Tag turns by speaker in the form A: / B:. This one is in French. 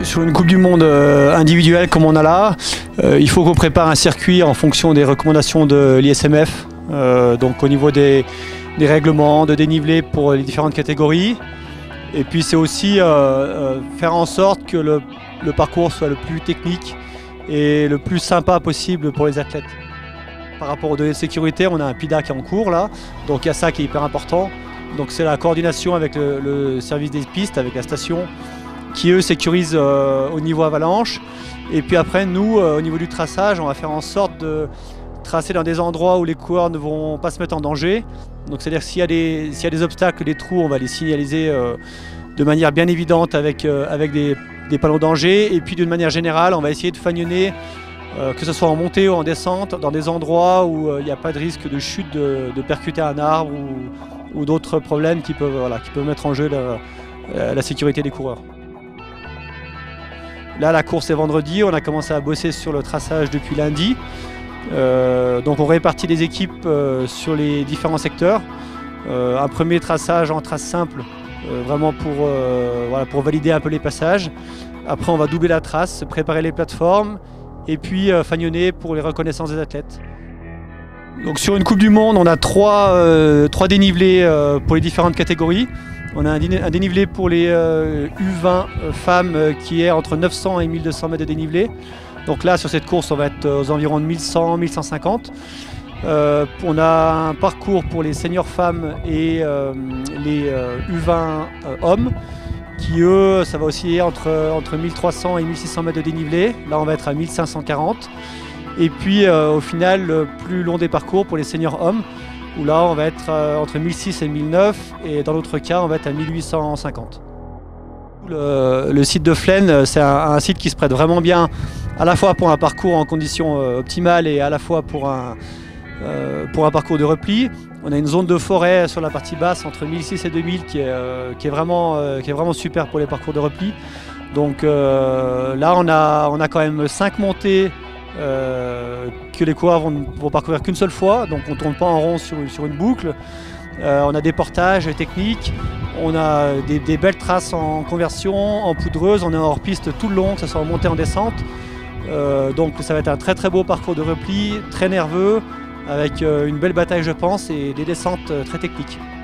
A: Sur une Coupe du Monde individuelle comme on a là, il faut qu'on prépare un circuit en fonction des recommandations de l'ISMF, donc au niveau des règlements de dénivelé pour les différentes catégories. Et puis c'est aussi faire en sorte que le parcours soit le plus technique et le plus sympa possible pour les athlètes. Par rapport aux données de sécurité, on a un PIDA qui est en cours là, donc il y a ça qui est hyper important. Donc c'est la coordination avec le service des pistes, avec la station, qui eux sécurisent au niveau avalanche. Et puis après nous, au niveau du traçage, on va faire en sorte de tracer dans des endroits où les coureurs ne vont pas se mettre en danger. Donc c'est-à-dire s'il y a des obstacles, des trous, on va les signaliser de manière bien évidente avec des panneaux danger. Et puis d'une manière générale, on va essayer de fagnonner, que ce soit en montée ou en descente, dans des endroits où il n'y a pas de risque de chute, de percuter un arbre ou d'autres problèmes qui peuvent mettre en jeu la sécurité des coureurs. Là, la course est vendredi, on a commencé à bosser sur le traçage depuis lundi. Donc on répartit les équipes sur les différents secteurs. Un premier traçage en trace simple, vraiment pour valider un peu les passages. Après on va doubler la trace, préparer les plateformes et puis fagnonner pour les reconnaissances des athlètes. Donc sur une Coupe du Monde, on a trois dénivelés pour les différentes catégories. On a un dénivelé pour les U20 femmes qui est entre 900 et 1200 mètres de dénivelé. Donc là, sur cette course, on va être aux environs de 1100, 1150. On a un parcours pour les seniors femmes et les U20 hommes qui, eux, ça va osciller entre 1300 et 1600 mètres de dénivelé. Là, on va être à 1540. Et puis, au final, le plus long des parcours pour les seniors hommes, où là, on va être entre 1600 et 1009. Et dans l'autre cas, on va être à 1850. Le site de Flaine, c'est un site qui se prête vraiment bien à la fois pour un parcours en conditions optimales et à la fois pour un parcours de repli. On a une zone de forêt sur la partie basse entre 1600 et 2000 qui est vraiment super pour les parcours de repli. Donc là on a quand même 5 montées que les coureurs vont parcourir qu'une seule fois, donc on ne tourne pas en rond sur une boucle. On a des portages techniques, on a des belles traces en conversion, en poudreuse, on est hors piste tout le long, que ce soit en montée en descente. Donc ça va être un très très beau parcours de repli, très nerveux, avec une belle bataille je pense et des descentes très techniques.